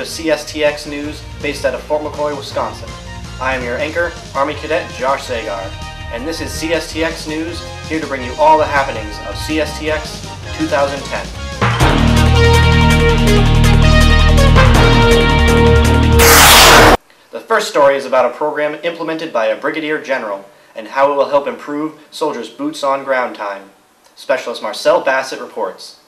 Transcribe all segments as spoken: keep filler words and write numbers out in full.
C S T X News, based out of Fort McCoy, Wisconsin. I am your anchor, Army Cadet Josh Sagar, and this is C S T X News, here to bring you all the happenings of C S T X twenty ten. The first story is about a program implemented by a Brigadier General and how it will help improve soldiers' boots on ground time. Specialist Marcel Bassett reports.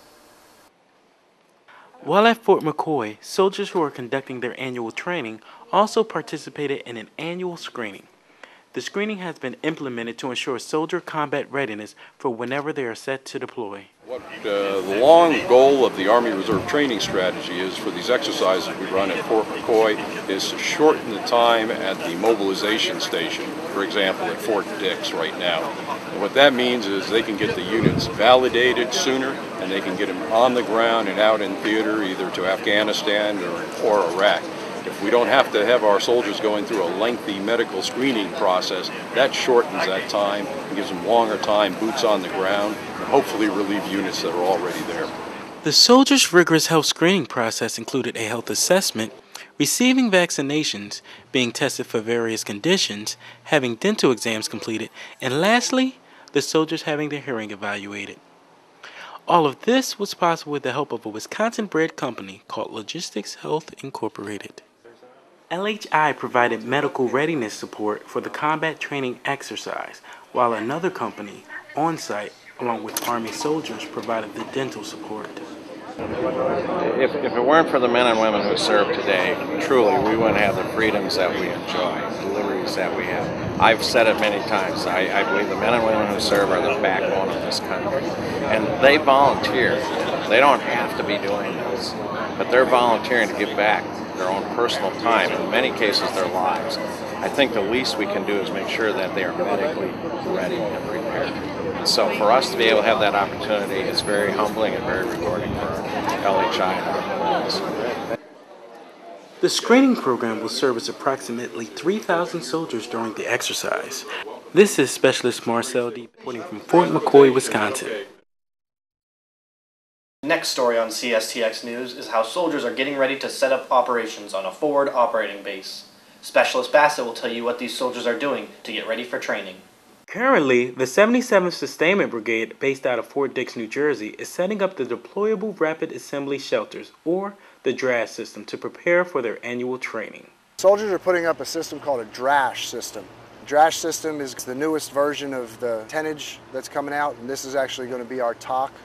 While at Fort McCoy, soldiers who are conducting their annual training also participated in an annual screening. The screening has been implemented to ensure soldier combat readiness for whenever they are set to deploy. What uh, the long goal of the Army Reserve training strategy is for these exercises we run at Fort McCoy is to shorten the time at the mobilization station, for example at Fort Dix right now. And what that means is they can get the units validated sooner and they can get them on the ground and out in theater either to Afghanistan or, or Iraq. If we don't have to have our soldiers going through a lengthy medical screening process, that shortens that time and gives them longer time, boots on the ground, and hopefully relieve units that are already there. The soldiers' rigorous health screening process included a health assessment, receiving vaccinations, being tested for various conditions, having dental exams completed, and lastly, the soldiers having their hearing evaluated. All of this was possible with the help of a Wisconsin-bred company called Logistics Health Incorporated. L H I provided medical readiness support for the combat training exercise, while another company, on-site, along with Army soldiers, provided the dental support. If, if it weren't for the men and women who serve today, truly we wouldn't have the freedoms that we enjoy, the liberties that we have. I've said it many times, I, I believe the men and women who serve are the backbone of this country. And they volunteer. They don't have to be doing this, but they're volunteering to give back their own personal time, in many cases their lives. I think the least we can do is make sure that they are medically ready and prepared. And so for us to be able to have that opportunity is very humbling and very rewarding for L H I and our employees. The screening program will service approximately three thousand soldiers during the exercise. This is Specialist Marcel D. reporting from Fort McCoy, Wisconsin. Next story on C S T X News is how soldiers are getting ready to set up operations on a forward operating base. Specialist Bassett will tell you what these soldiers are doing to get ready for training. Currently, the seventy-seventh Sustainment Brigade, based out of Fort Dix, New Jersey, is setting up the Deployable Rapid Assembly Shelters, or the D R A S system, to prepare for their annual training. Soldiers are putting up a system called a D R A S system. The D R A S system is the newest version of the tonnage that's coming out, and this is actually going to be our T O C,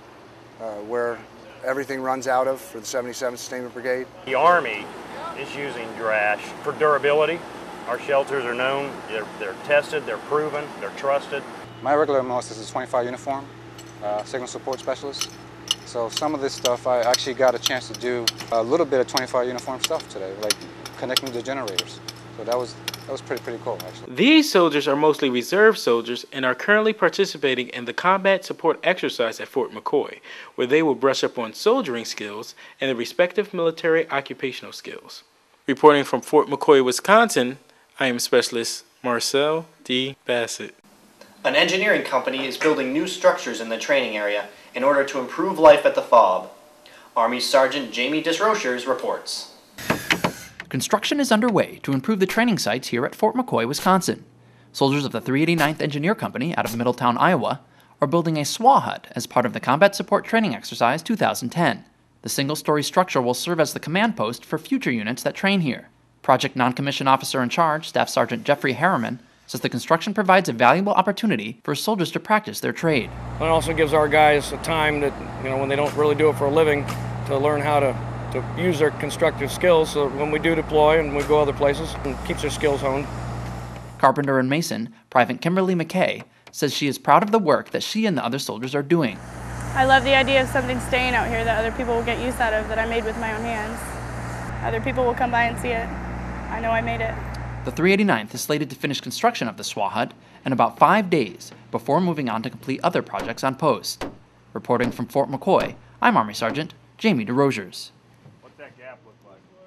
uh, where everything runs out of for the seventy-seventh Sustainment Brigade. The Army is using D R A S for durability. Our shelters are known, they're, they're tested, they're proven, they're trusted. My regular most is a twenty-five uniform, uh, signal support specialist. So some of this stuff I actually got a chance to do a little bit of twenty-five uniform stuff today, like connecting the generators. So that was that was pretty pretty cool actually. These soldiers are mostly reserve soldiers and are currently participating in the combat support exercise at Fort McCoy, where they will brush up on soldiering skills and the respective military occupational skills. Reporting from Fort McCoy, Wisconsin, I am Specialist Marcel D. Bassett. An engineering company is building new structures in the training area in order to improve life at the F O B. Army Sergeant Jamie Disrochers reports. Construction is underway to improve the training sites here at Fort McCoy, Wisconsin. Soldiers of the three eighty-ninth Engineer Company out of Middletown, Iowa, are building a S W A hut as part of the Combat Support Training Exercise two thousand ten. The single-story structure will serve as the command post for future units that train here. Project Non-Commissioned Officer in Charge, Staff Sergeant Jeffrey Harriman, says the construction provides a valuable opportunity for soldiers to practice their trade. It also gives our guys a time that, you know, when they don't really do it for a living, to learn how to, to use their constructive skills so when we do deploy and we go other places, it keeps their skills honed. Carpenter and Mason, Private Kimberly McKay, says she is proud of the work that she and the other soldiers are doing. I love the idea of something staying out here that other people will get use out of, that I made with my own hands. Other people will come by and see it. I know I made it. The three eighty-ninth is slated to finish construction of the S W A hut in about five days before moving on to complete other projects on post. Reporting from Fort McCoy, I'm Army Sergeant Jamie DeRogers. What's that gap look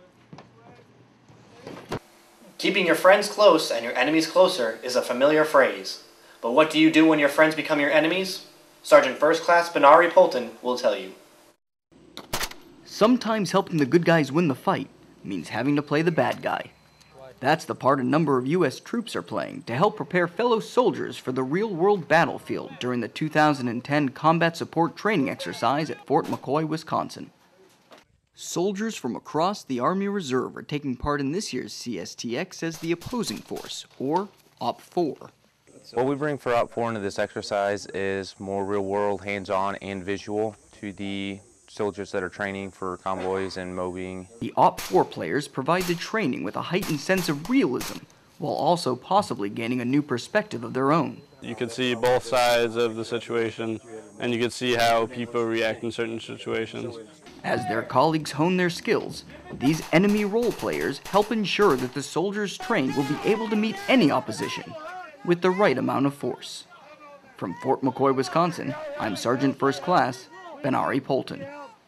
like? Keeping your friends close and your enemies closer is a familiar phrase. But what do you do when your friends become your enemies? Sergeant First Class Benari Polton will tell you. Sometimes helping the good guys win the fight means having to play the bad guy. That's the part a number of U S troops are playing to help prepare fellow soldiers for the real-world battlefield during the two thousand ten Combat Support Training Exercise at Fort McCoy, Wisconsin. Soldiers from across the Army Reserve are taking part in this year's C S T X as the opposing force, or Op four. What we bring for Op four into this exercise is more real-world, hands-on, and visual to the soldiers that are training for convoys and mobbing. The Op four players provide the training with a heightened sense of realism, while also possibly gaining a new perspective of their own. You could see both sides of the situation, and you could see how people react in certain situations. As their colleagues hone their skills, these enemy role players help ensure that the soldiers trained will be able to meet any opposition with the right amount of force. From Fort McCoy, Wisconsin, I'm Sergeant First Class Benari Polton.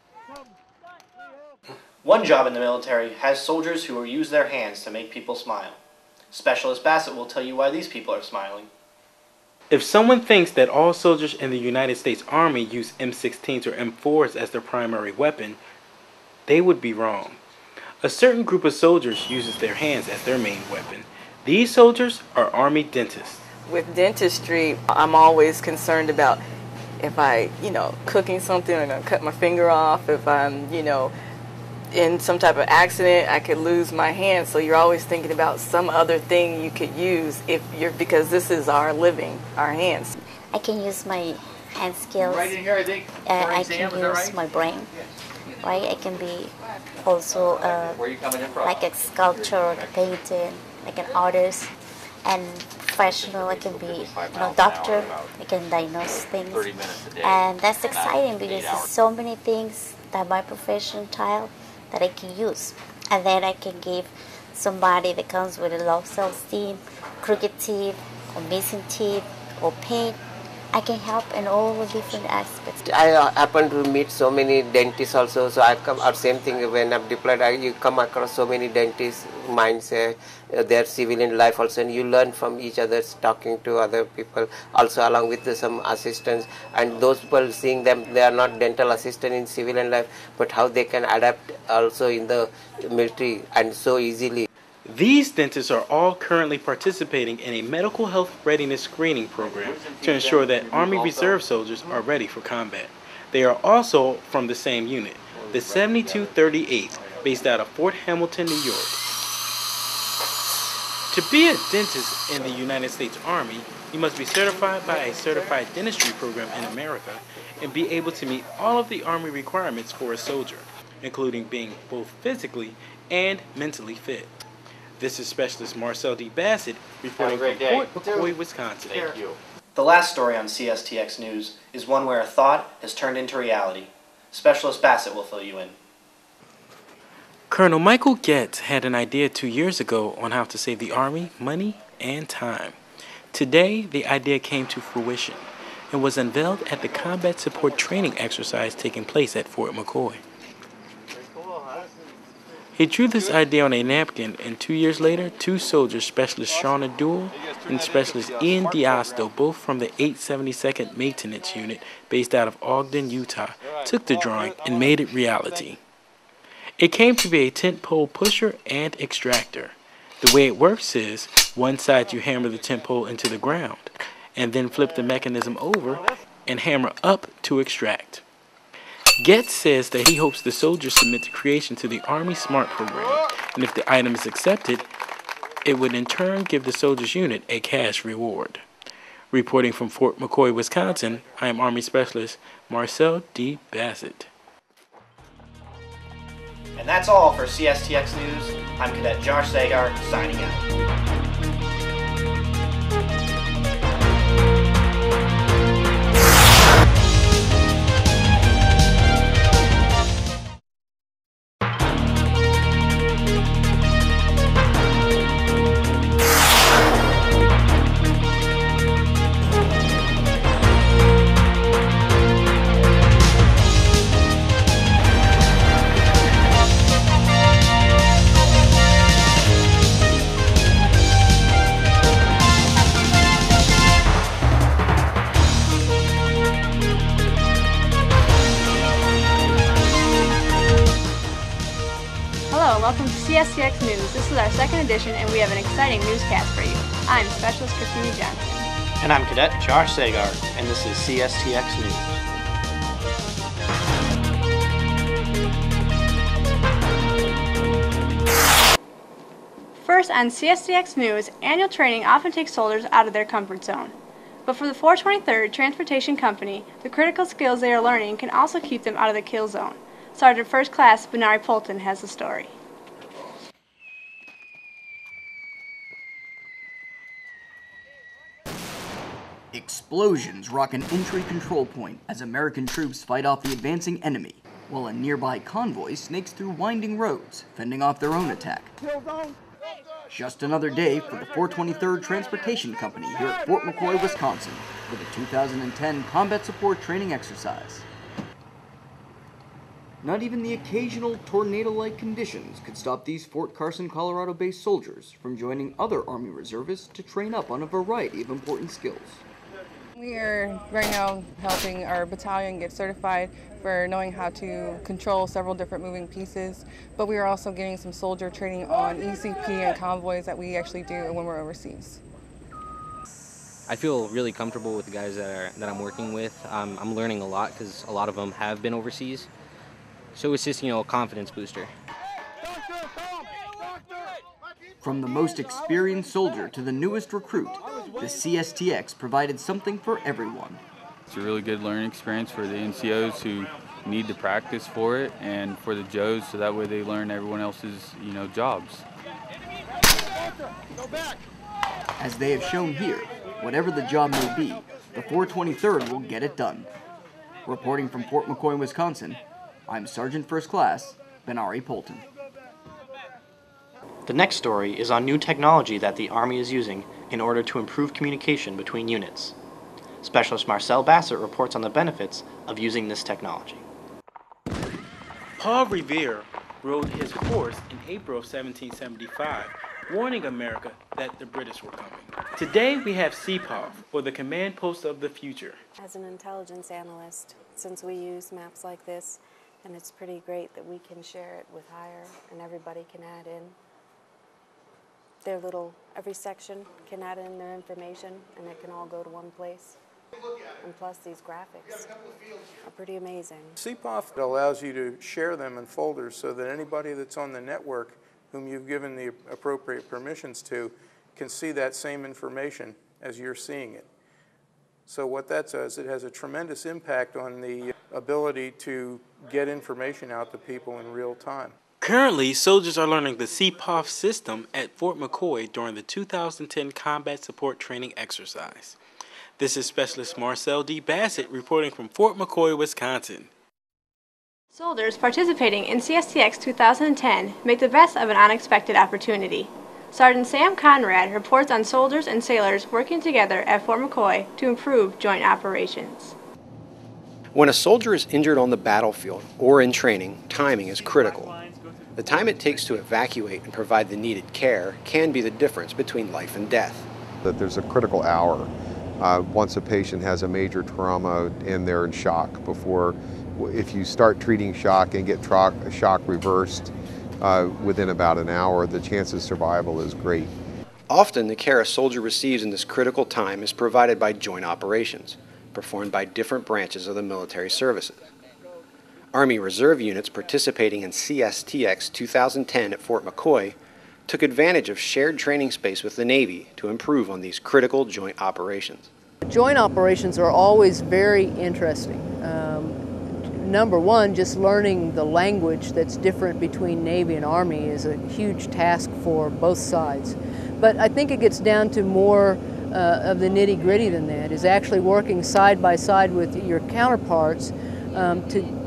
One job in the military has soldiers who will use their hands to make people smile. Specialist Bassett will tell you why these people are smiling. If someone thinks that all soldiers in the United States Army use M sixteens or M fours as their primary weapon, they would be wrong. A certain group of soldiers uses their hands as their main weapon. These soldiers are Army dentists. With dentistry, I'm always concerned about if I, you know, cooking something and I cut my finger off, if I'm, you know, in some type of accident, I could lose my hand. So you're always thinking about some other thing you could use if you're, because this is our living, our hands. I can use my hand skills. Right in here, I think. Uh, I can use right? my brain. Right, I can be also uh, like a sculptor, painting, like an artist, and professional. I can be, you know, doctor. I can diagnose things, and that's exciting because there's so many things that my profession child that I can use, and then I can give somebody that comes with a low self-esteem, crooked teeth, or missing teeth, or pain. I can help in all the different aspects. I uh, happen to meet so many dentists also, so I come out same thing when I'm deployed. I, you come across so many dentists minds, uh, their civilian life also, and you learn from each other, talking to other people also along with the, some assistants, and those people seeing them, they are not dental assistant in civilian life, but how they can adapt also in the military and so easily. These dentists are all currently participating in a medical health readiness screening program to ensure that Army Reserve soldiers are ready for combat. They are also from the same unit, the seventy-two thirty-eighth, based out of Fort Hamilton, New York. To be a dentist in the United States Army, you must be certified by a certified dentistry program in America and be able to meet all of the Army requirements for a soldier, including being both physically and mentally fit. This is Specialist Marcel D. Bassett reporting from Fort McCoy, Wisconsin. Thank you. The last story on C S T X News is one where a thought has turned into reality. Specialist Bassett will fill you in. Colonel Michael Getz had an idea two years ago on how to save the Army money and time. Today, the idea came to fruition and was unveiled at the Combat Support Training Exercise taking place at Fort McCoy. He drew this idea on a napkin, and two years later, two soldiers, Specialist Shauna Duell and Specialist Ian Diasto, both from the eight seventy-second Maintenance Unit based out of Ogden, Utah, took the drawing and made it reality. It came to be a tent pole pusher and extractor. The way it works is, one side you hammer the tent pole into the ground, and then flip the mechanism over and hammer up to extract. Getz says that he hopes the soldiers submit the creation to the Army SMART program, and if the item is accepted, it would in turn give the soldiers unit a cash reward. Reporting from Fort McCoy, Wisconsin, I am Army Specialist Marcel D. Bassett. And that's all for C S T X News. I'm Cadet Josh Sagar, signing out. welcome to C S T X News. This is our second edition and we have an exciting newscast for you. I'm Specialist Christina Johnson. And I'm Cadet Josh Sagar, and this is C S T X News. First on C S T X News, annual training often takes soldiers out of their comfort zone. But for the four twenty-third Transportation Company, the critical skills they are learning can also keep them out of the kill zone. Sergeant First Class Benari Polton has the story. Explosions rock an entry control point as American troops fight off the advancing enemy, while a nearby convoy snakes through winding roads, fending off their own attack. Just another day for the four twenty-third Transportation Company here at Fort McCoy, Wisconsin, for the two thousand ten Combat Support Training Exercise. Not even the occasional tornado-like conditions could stop these Fort Carson, Colorado-based soldiers from joining other Army reservists to train up on a variety of important skills. We are right now helping our battalion get certified for knowing how to control several different moving pieces, but we are also getting some soldier training on E C P and convoys that we actually do when we're overseas. I feel really comfortable with the guys that, are, that I'm working with. Um, I'm learning a lot because a lot of them have been overseas. So it's just, you know, a confidence booster. From the most experienced soldier to the newest recruit, the C S T X provided something for everyone. It's a really good learning experience for the N C Os who need to practice for it, and for the Joes, so that way they learn everyone else's, you know, jobs. As they have shown here, whatever the job may be, the four twenty-third will get it done. Reporting from Fort McCoy, Wisconsin, I'm Sergeant First Class Benari Polton. The next story is on new technology that the Army is using in order to improve communication between units. Specialist Marcel Bassett reports on the benefits of using this technology. Paul Revere rode his horse in April of seventeen seventy-five, warning America that the British were coming. Today we have C P O F, or the Command Post of the Future. As an intelligence analyst, since we use maps like this, and it's pretty great that we can share it with higher and everybody can add in their little, every section can add in their information and it can all go to one place. And plus these graphics are pretty amazing. C P O F allows you to share them in folders so that anybody that's on the network whom you've given the appropriate permissions to can see that same information as you're seeing it. So what that does, it has a tremendous impact on the ability to get information out to people in real time. Currently, soldiers are learning the C P O F system at Fort McCoy during the two thousand ten Combat Support Training Exercise. This is Specialist Marcel D. Bassett reporting from Fort McCoy, Wisconsin. Soldiers participating in C S T X two thousand ten make the best of an unexpected opportunity. Sergeant Sam Conrad reports on soldiers and sailors working together at Fort McCoy to improve joint operations. When a soldier is injured on the battlefield or in training, timing is critical. The time it takes to evacuate and provide the needed care can be the difference between life and death. That there's a critical hour uh, once a patient has a major trauma and they're in shock before, if you start treating shock and get shock reversed uh, within about an hour, the chance of survival is great. Often the care a soldier receives in this critical time is provided by joint operations, performed by different branches of the military services. Army Reserve units participating in C S T X two thousand ten at Fort McCoy took advantage of shared training space with the Navy to improve on these critical joint operations. Joint operations are always very interesting. Um, number one, just learning the language that's different between Navy and Army is a huge task for both sides. But I think it gets down to more uh, of the nitty-gritty than that, is actually working side by side with your counterparts um, to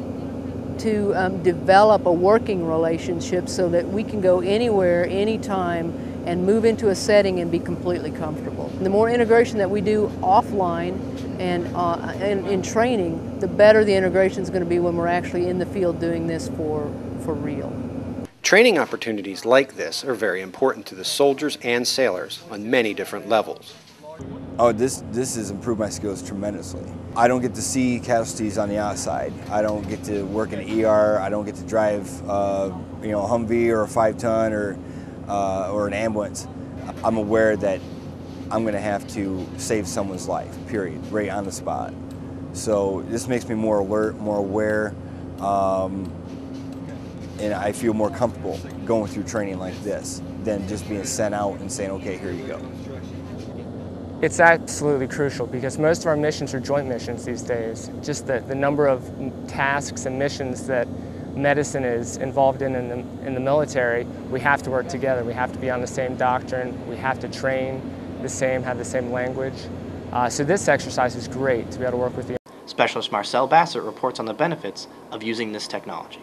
to um, develop a working relationship so that we can go anywhere, anytime, and move into a setting and be completely comfortable. And the more integration that we do offline and uh, in, in training, the better the integration is going to be when we're actually in the field doing this for, for real. Training opportunities like this are very important to the soldiers and sailors on many different levels. Oh, this this has improved my skills tremendously. I don't get to see casualties on the outside. I don't get to work in an E R. I don't get to drive, uh, you know, a Humvee or a five-ton or uh, or an ambulance. I'm aware that I'm going to have to save someone's life. Period. Right on the spot. So this makes me more alert, more aware, um, and I feel more comfortable going through training like this than just being sent out and saying, "Okay, here you go." It's absolutely crucial because most of our missions are joint missions these days. Just the, the number of tasks and missions that medicine is involved in in the, in the military, we have to work together. We have to be on the same doctrine. We have to train the same, have the same language. Uh, so this exercise is great to be able to work with the Specialist Marcel Bassett reports on the benefits of using this technology.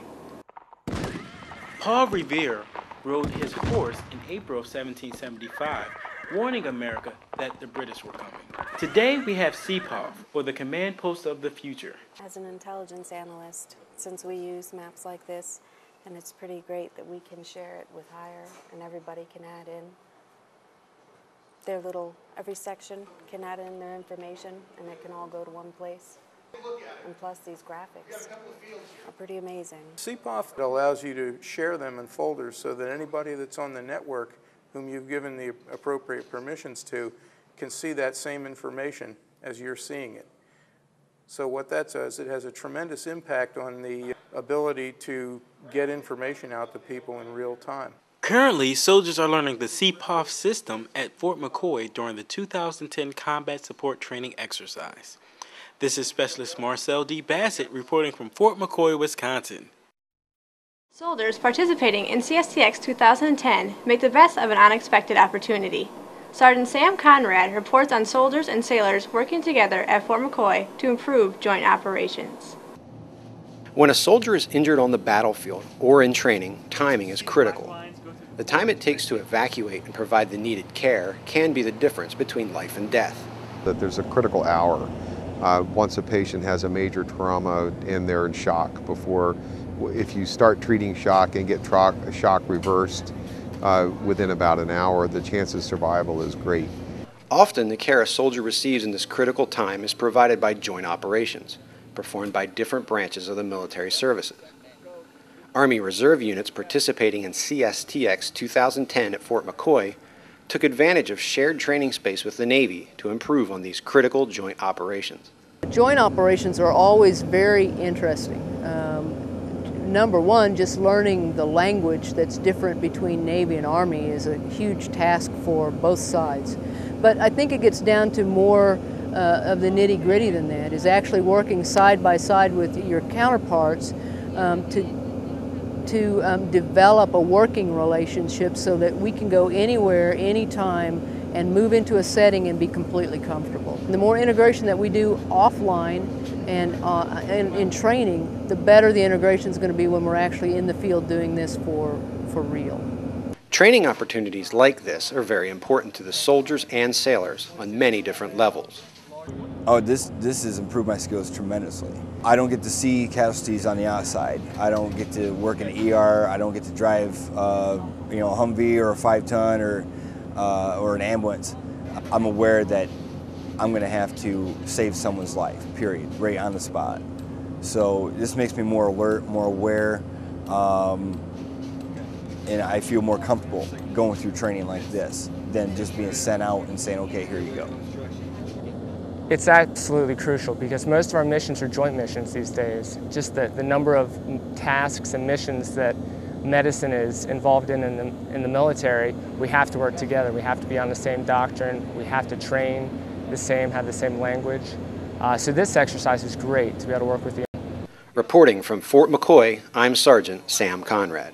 Paul Revere rode his horse in April of seventeen seventy-five, warning America that the British were coming. Today we have C P A F, or the Command Post of the Future. As an intelligence analyst, since we use maps like this, and it's pretty great that we can share it with higher and everybody can add in their little, every section can add in their information and it can all go to one place. And plus these graphics are pretty amazing. C P A F allows you to share them in folders so that anybody that's on the network whom you've given the appropriate permissions to can see that same information as you're seeing it. So what that does, it has a tremendous impact on the ability to get information out to people in real time. Currently, soldiers are learning the C P A F system at Fort McCoy during the two thousand ten Combat Support Training Exercise. This is Specialist Marcel D. Bassett reporting from Fort McCoy, Wisconsin. Soldiers participating in C S T X two thousand ten make the best of an unexpected opportunity. Sergeant Sam Conrad reports on soldiers and sailors working together at Fort McCoy to improve joint operations. When a soldier is injured on the battlefield or in training, timing is critical. The time it takes to evacuate and provide the needed care can be the difference between life and death. That there's a critical hour uh, once a patient has a major trauma and they're in shock before. If you start treating shock and get shock reversed uh, within about an hour, the chance of survival is great. Often the care a soldier receives in this critical time is provided by joint operations, performed by different branches of the military services. Army Reserve units participating in C S T X two thousand ten at Fort McCoy took advantage of shared training space with the Navy to improve on these critical joint operations. Joint operations are always very interesting. Um, number one, just learning the language that's different between Navy and Army is a huge task for both sides. But I think it gets down to more uh, of the nitty-gritty than that, is actually working side by side with your counterparts um, to to um, develop a working relationship so that we can go anywhere, anytime, and move into a setting and be completely comfortable. The more integration that we do offline and uh, in, in training, the better the integration is going to be when we're actually in the field doing this for, for real. Training opportunities like this are very important to the soldiers and sailors on many different levels. Oh, this this has improved my skills tremendously. I don't get to see casualties on the outside. I don't get to work in an E R. I don't get to drive, uh, you know, a Humvee or a five-ton or uh, or an ambulance. I'm aware that I'm going to have to save someone's life. Period. Right on the spot. So this makes me more alert, more aware, um, and I feel more comfortable going through training like this than just being sent out and saying, "Okay, here you go." It's absolutely crucial because most of our missions are joint missions these days. Just the, the number of tasks and missions that medicine is involved in in the, in the military, we have to work together. We have to be on the same doctrine. We have to train the same, have the same language. Uh, so this exercise is great to be able to work with the... Reporting from Fort McCoy, I'm Sergeant Sam Conrad.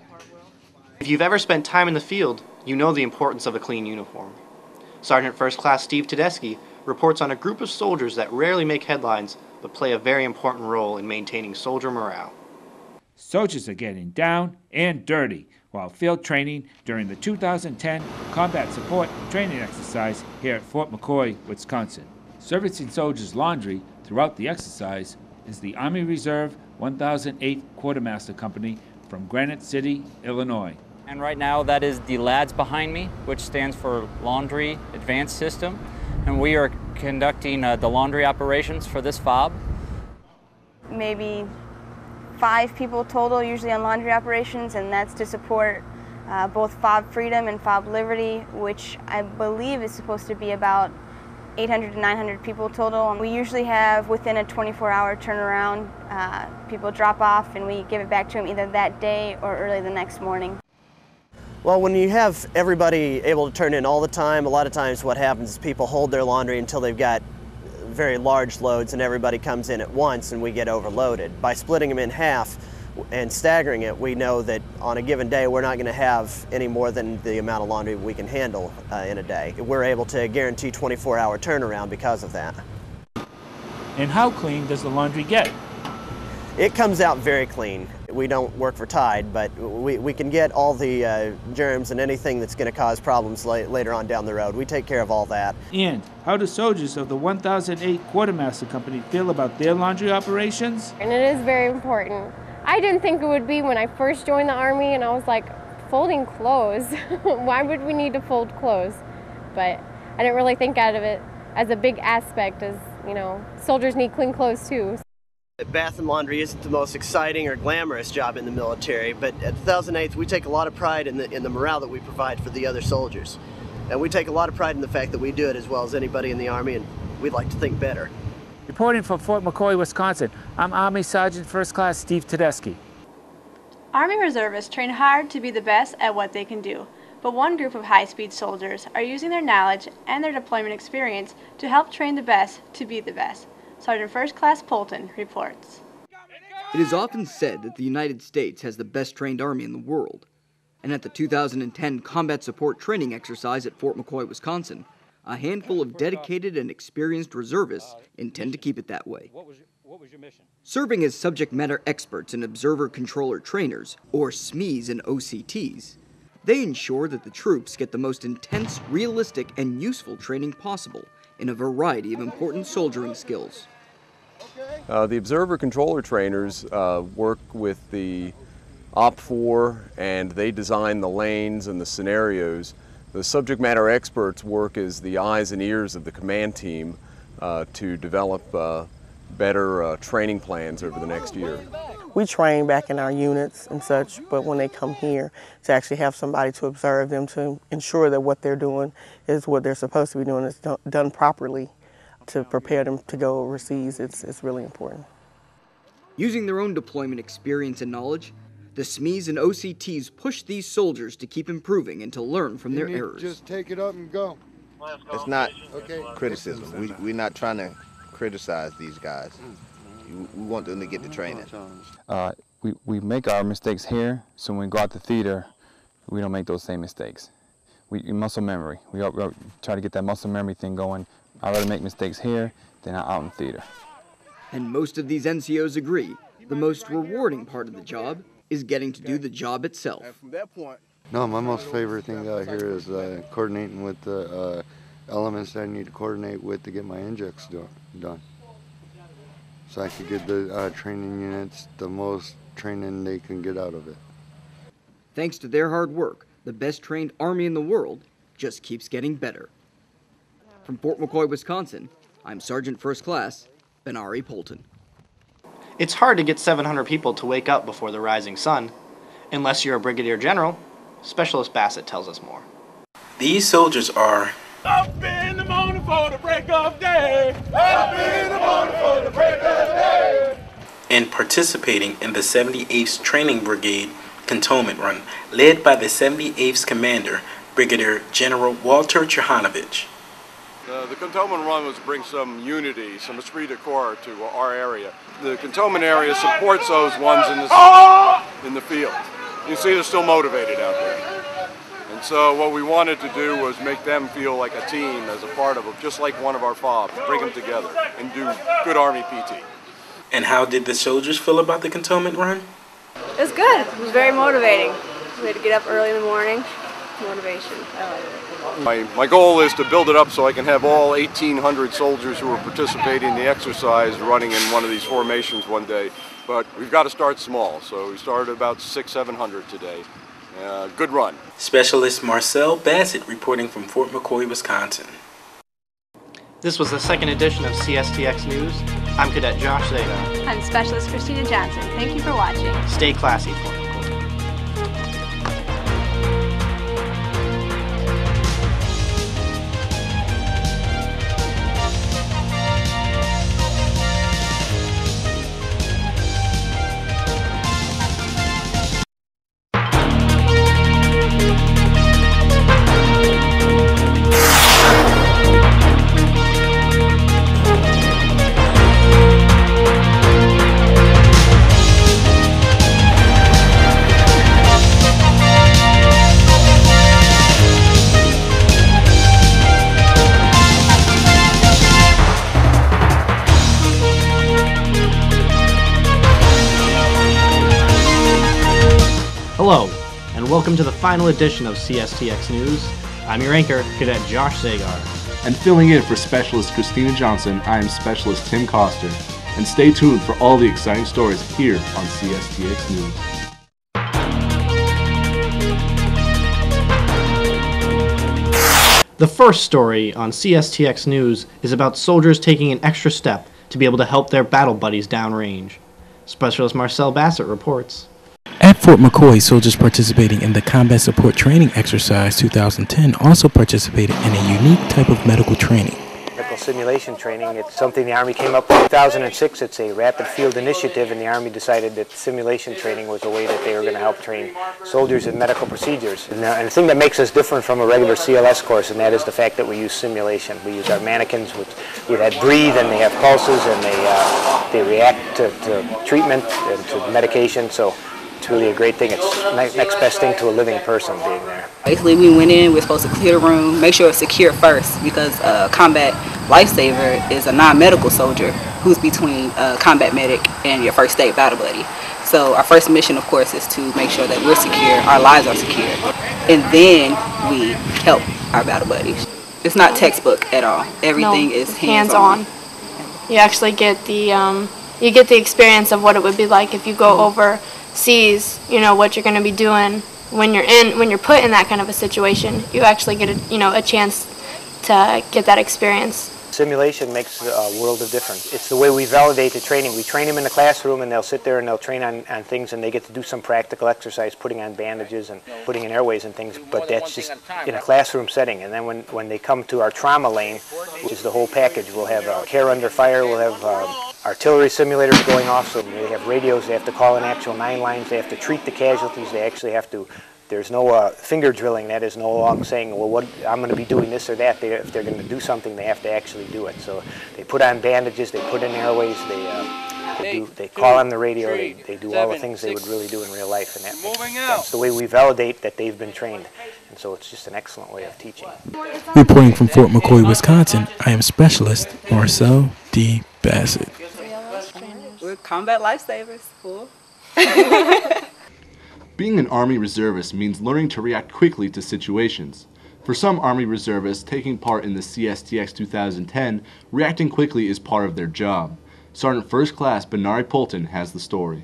If you've ever spent time in the field, you know the importance of a clean uniform. Sergeant First Class Steve Tedeschi reports on a group of soldiers that rarely make headlines but play a very important role in maintaining soldier morale. Soldiers are getting down and dirty while field training during the two thousand ten Combat Support Training Exercise here at Fort McCoy, Wisconsin. Servicing soldiers' laundry throughout the exercise is the Army Reserve one thousand eighth Quartermaster Company from Granite City, Illinois. And right now that is the L A D S behind me, which stands for Laundry Advanced System. And we are conducting uh, the laundry operations for this fob. Maybe five people total usually on laundry operations, and that's to support uh, both Fob Freedom and Fob Liberty, which I believe is supposed to be about eight hundred to nine hundred people total. And we usually have within a twenty-four hour turnaround. Uh, people drop off and we give it back to them either that day or early the next morning. Well, when you have everybody able to turn in all the time, a lot of times what happens is people hold their laundry until they've got very large loads and everybody comes in at once and we get overloaded. By splitting them in half and staggering it, we know that on a given day we're not going to have any more than the amount of laundry we can handle uh, in a day. We're able to guarantee twenty-four hour turnaround because of that. And how clean does the laundry get? It comes out very clean. We don't work for Tide, but we, we can get all the uh, germs and anything that's going to cause problems la later on down the road. We take care of all that. And how do soldiers of the one thousand eight Quartermaster Company feel about their laundry operations? And it is very important. I didn't think it would be when I first joined the Army, and I was like, folding clothes? Why would we need to fold clothes? But I didn't really think out of it as a big aspect, as, you know, soldiers need clean clothes too. Bath and laundry isn't the most exciting or glamorous job in the military, but at the one thousand eighth we take a lot of pride in the, in the morale that we provide for the other soldiers. And we take a lot of pride in the fact that we do it as well as anybody in the Army, and we'd like to think better. Reporting from Fort McCoy, Wisconsin, I'm Army Sergeant First Class Steve Tedeschi. Army reservists train hard to be the best at what they can do, but one group of high-speed soldiers are using their knowledge and their deployment experience to help train the best to be the best. Sergeant First Class Polton reports. It is often said that the United States has the best trained Army in the world. And at the two thousand ten Combat Support Training Exercise at Fort McCoy, Wisconsin, a handful of dedicated and experienced reservists intend to keep it that way. What was your, what was your mission? Serving as subject matter experts and observer controller trainers, or S M Es and O C Ts, they ensure that the troops get the most intense, realistic, and useful training possible in a variety of important soldiering skills. Uh, the observer controller trainers uh, work with the O P four, and they design the lanes and the scenarios. The subject matter experts work as the eyes and ears of the command team uh, to develop uh, better uh, training plans over the next year. We train back in our units and such, but when they come here, to actually have somebody to observe them, to ensure that what they're doing is what they're supposed to be doing, is done properly to prepare them to go overseas, it's, it's really important. Using their own deployment experience and knowledge, the S M Es and O C Ts push these soldiers to keep improving and to learn from their errors. Just take it up and go. It's not okay. criticism. We, we're not trying to criticize these guys. We want them to get the training. Uh, we, we make our mistakes here, so when we go out to theater, we don't make those same mistakes. We muscle memory. We, we try to get that muscle memory thing going. I'd rather make mistakes here than out in theater. And most of these N C Os agree, the most rewarding part of the job is getting to do the job itself. No, my most favorite thing out here is uh, coordinating with the uh, elements that I need to coordinate with to get my injects do done. So I could get the uh, training units the most training they can get out of it. Thanks to their hard work, the best trained Army in the world just keeps getting better. From Fort McCoy, Wisconsin, I'm Sergeant First Class Benari Polton. It's hard to get seven hundred people to wake up before the rising sun. Unless you're a brigadier general, Specialist Bassett tells us more. These soldiers are up in the morning for the break of day. Up in the morning for the break of day. and participating in the seventy-eighth Training Brigade Cantonment Run, led by the seventy-eighth Commander, Brigadier General Walter Johanovich. Uh, the cantonment run was to bring some unity, some esprit de corps to our area. The cantonment area supports those ones in the, in the field. You see they're still motivated out there. And so what we wanted to do was make them feel like a team as a part of it, just like one of our fobs, bring them together and do good Army P T. And how did the soldiers feel about the cantonment run? It was good. It was very motivating. We had to get up early in the morning. Motivation. I like it. My, my goal is to build it up so I can have all eighteen hundred soldiers who are participating in the exercise running in one of these formations one day. But we've got to start small, so we started about six, seven hundred today. Uh, good run. Specialist Marcel Bassett reporting from Fort McCoy, Wisconsin. This was the second edition of C S T X News. I'm Cadet Josh Zagar. I'm Specialist Christina Johnson. Thank you for watching. Stay classy, Fort McCoy. Hello, and welcome to the final edition of C S T X News. I'm your anchor, Cadet Josh Zagar. And filling in for Specialist Christina Johnson, I am Specialist Tim Coster. And stay tuned for all the exciting stories here on C S T X News. The first story on C S T X News is about soldiers taking an extra step to be able to help their battle buddies downrange. Specialist Marcel Bassett reports. At Fort McCoy, soldiers participating in the Combat Support Training Exercise two thousand ten also participated in a unique type of medical training. Medical simulation training, it's something the Army came up with in two thousand six. It's a rapid field initiative, and the Army decided that simulation training was a way that they were going to help train soldiers in medical procedures. And, uh, and the thing that makes us different from a regular C L S course, and that is the fact that we use simulation. We use our mannequins, which that breathe, and they have pulses, and they, uh, they react to, to treatment and to medication. So it's really a great thing. It's the next best thing to a living person being there. Basically, we went in, we were supposed to clear the room, make sure it's secure first, because a combat lifesaver is a non-medical soldier who's between a combat medic and your first aid battle buddy. So our first mission, of course, is to make sure that we're secure, our lives are secure, and then we help our battle buddies. It's not textbook at all. Everything no, is hands-on. hands-on. You actually get the um, you get the experience of what it would be like if you go over sees, you know, what you're going to be doing when you're in, when you're put in that kind of a situation. You actually get a, you know, a chance to get that experience. Simulation makes a world of difference. It's the way we validate the training. We train them in the classroom, and they'll sit there and they'll train on, on things, and they get to do some practical exercise, putting on bandages and putting in airways and things, but that's just in a classroom setting. And then when, when they come to our trauma lane, which is the whole package, we'll have uh, care under fire, we'll have uh, artillery simulators going off, so they have radios, they have to call in actual nine lines, they have to treat the casualties, they actually have to, there's no uh, finger drilling. That is no long saying, well, what, I'm going to be doing this or that. They, if they're going to do something, they have to actually do it. So they put on bandages, they put in airways, they, uh, they, do, they call on the radio, they, they do all the things they would really do in real life. And that, that's the way we validate that they've been trained. And so it's just an excellent way of teaching. Reporting from Fort McCoy, Wisconsin, I am Specialist Marcel D. Bassett. We're combat lifesavers, fool. Being an Army reservist means learning to react quickly to situations. For some Army reservists taking part in the C S T X two thousand ten, reacting quickly is part of their job. Sergeant First Class Benari Polton has the story.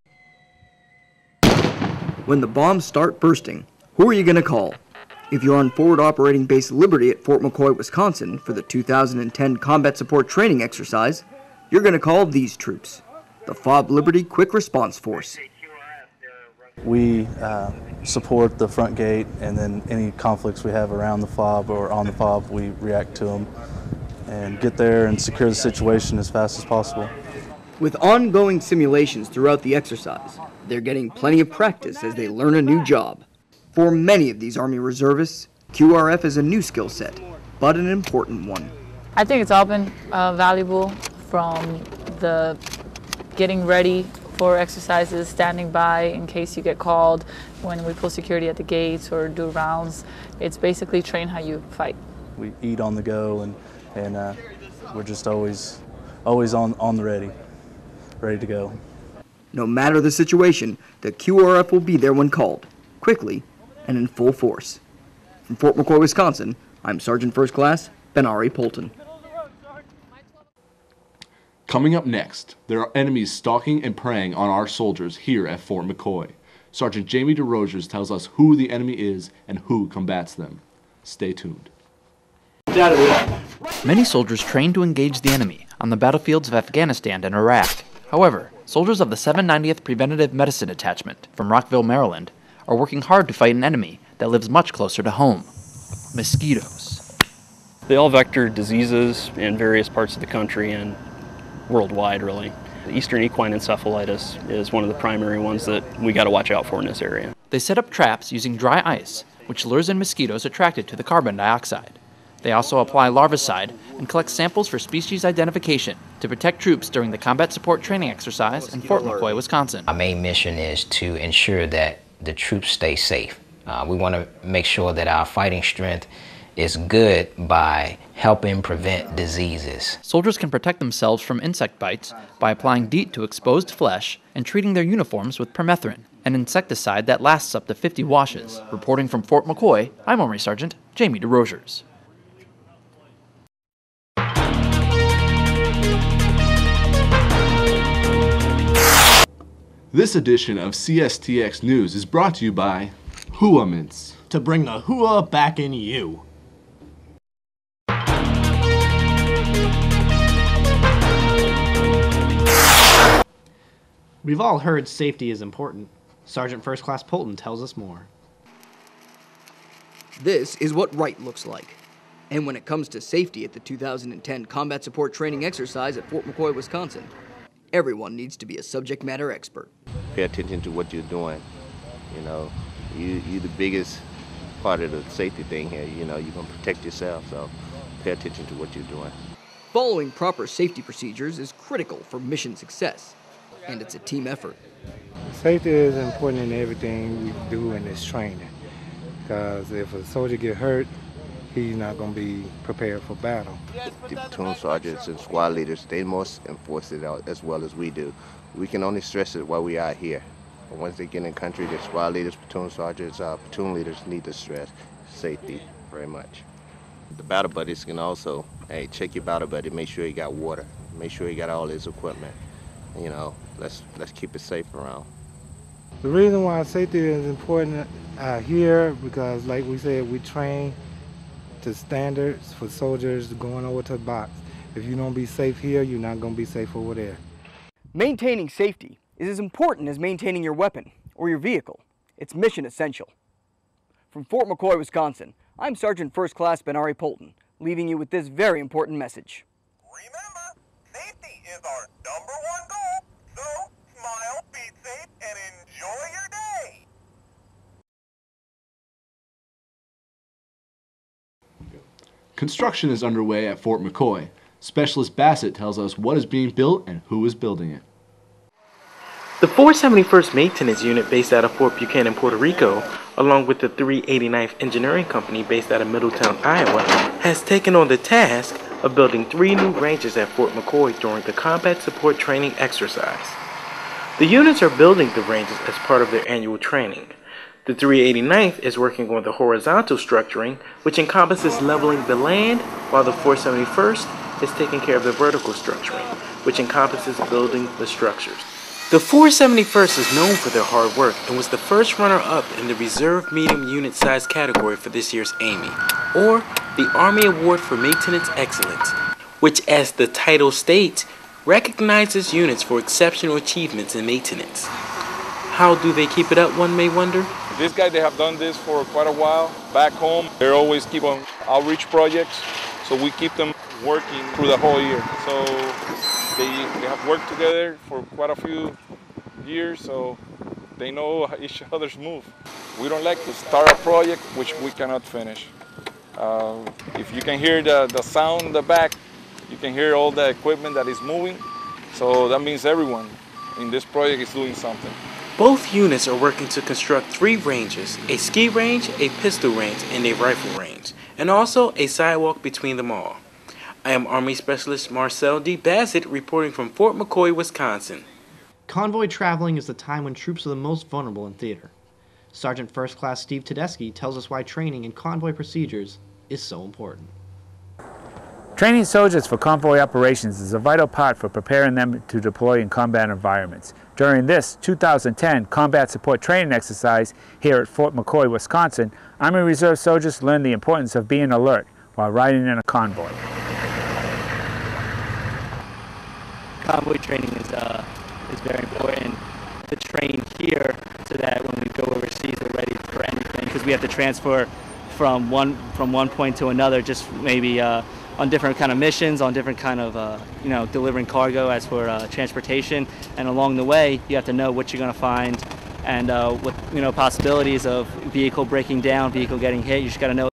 When the bombs start bursting, who are you going to call? If you're on Forward Operating Base Liberty at Fort McCoy, Wisconsin for the two thousand ten Combat Support Training Exercise, you're going to call these troops, the F O B Liberty Quick Response Force. We uh, support the front gate, and then any conflicts we have around the F O B or on the F O B, we react to them and get there and secure the situation as fast as possible. With ongoing simulations throughout the exercise, they're getting plenty of practice as they learn a new job. For many of these Army reservists, Q R F is a new skill set, but an important one. I think it's all been uh, valuable, from the getting ready for exercises, standing by in case you get called when we pull security at the gates or do rounds. It's basically train how you fight. We eat on the go, and, and uh, we're just always, always on, on the ready, ready to go. No matter the situation, the Q R F will be there when called, quickly and in full force. From Fort McCoy, Wisconsin, I'm Sergeant First Class Benari Polton. Coming up next, there are enemies stalking and preying on our soldiers here at Fort McCoy. Sergeant Jamie DeRogers tells us who the enemy is and who combats them. Stay tuned. Many soldiers train to engage the enemy on the battlefields of Afghanistan and Iraq. However, soldiers of the seven ninetieth Preventative Medicine Detachment from Rockville, Maryland, are working hard to fight an enemy that lives much closer to home: mosquitoes. They all vector diseases in various parts of the country and worldwide, really. The Eastern equine encephalitis is one of the primary ones that we got to watch out for in this area. They set up traps using dry ice, which lures in mosquitoes attracted to the carbon dioxide. They also apply larvicide and collect samples for species identification to protect troops during the combat support training exercise in Fort McCoy, Wisconsin. Our main mission is to ensure that the troops stay safe. Uh, we want to make sure that our fighting strength is good by helping prevent diseases. Soldiers can protect themselves from insect bites by applying DEET to exposed flesh and treating their uniforms with permethrin, an insecticide that lasts up to fifty washes. Reporting from Fort McCoy, I'm Army Sergeant Jamie DeRosiers. This edition of C S T X News is brought to you by Hua Mints. To bring the hua back in you. We've all heard safety is important. Sergeant First Class Polton tells us more. This is what right looks like. And when it comes to safety at the two thousand ten Combat Support Training Exercise at Fort McCoy, Wisconsin, everyone needs to be a subject matter expert. Pay attention to what you're doing. You know, you, you're the biggest part of the safety thing here. You know, you're going to protect yourself, so pay attention to what you're doing. Following proper safety procedures is critical for mission success, and it's a team effort. Safety is important in everything we do in this training, because if a soldier get hurt, he's not going to be prepared for battle. The platoon sergeants and squad leaders, they must enforce it out as well as we do. We can only stress it while we are here. But once they get in country, the squad leaders, platoon sergeants, uh, platoon leaders need to stress safety very much. The battle buddies can also, hey, check your battle buddy, make sure he got water, make sure he got all his equipment. You know, let's let's keep it safe around. The reason why safety is important uh, here, because like we said, we train to standards for soldiers going over to the box. If you don't be safe here, you're not going to be safe over there. Maintaining safety is as important as maintaining your weapon or your vehicle. It's mission essential. From Fort McCoy, Wisconsin, I'm Sergeant First Class Benari Polton, leaving you with this very important message. Remember, safety is our number one goal, so smile, be safe, and enjoy your day. Construction is underway at Fort McCoy. Specialist Bassett tells us what is being built and who is building it. The four seventy-first Maintenance Unit based out of Fort Buchanan, Puerto Rico, along with the three eighty-ninth Engineering Company based out of Middletown, Iowa, has taken on the task of building three new ranges at Fort McCoy during the Combat Support Training Exercise. The units are building the ranges as part of their annual training. The three eighty-ninth is working on the horizontal structuring, which encompasses leveling the land, while the four seventy-first is taking care of the vertical structuring, which encompasses building the structures. The four seventy-first is known for their hard work and was the first runner-up in the Reserve Medium Unit Size category for this year's A M E, or the Army Award for Maintenance Excellence, which, as the title states, recognizes units for exceptional achievements in maintenance. How do they keep it up, one may wonder? These guys, they have done this for quite a while. Back home, they always keep on outreach projects, so we keep them working through the whole year. So they, they have worked together for quite a few years, so they know each other's move. We don't like to start a project which we cannot finish. Uh, if you can hear the, the sound in the back, you can hear all the equipment that is moving, so that means everyone in this project is doing something. Both units are working to construct three ranges, a ski range, a pistol range, and a rifle range, and also a sidewalk between them all. I am Army Specialist Marcel D. Bassett reporting from Fort McCoy, Wisconsin. Convoy traveling is the time when troops are the most vulnerable in theater. Sergeant First Class Steve Tedeschi tells us why training in convoy procedures is so important. Training soldiers for convoy operations is a vital part for preparing them to deploy in combat environments. During this two thousand ten Combat Support Training Exercise here at Fort McCoy, Wisconsin, Army Reserve soldiers learned the importance of being alert while riding in a convoy. Convoy training is, uh, is very important to train here so that when we go overseas we're ready for anything, because we have to transfer from one from one point to another, just maybe uh, on different kind of missions, on different kind of uh, you know, delivering cargo as for uh, transportation, and along the way you have to know what you're going to find and uh, what, you know, possibilities of vehicle breaking down, vehicle getting hit. You just got to know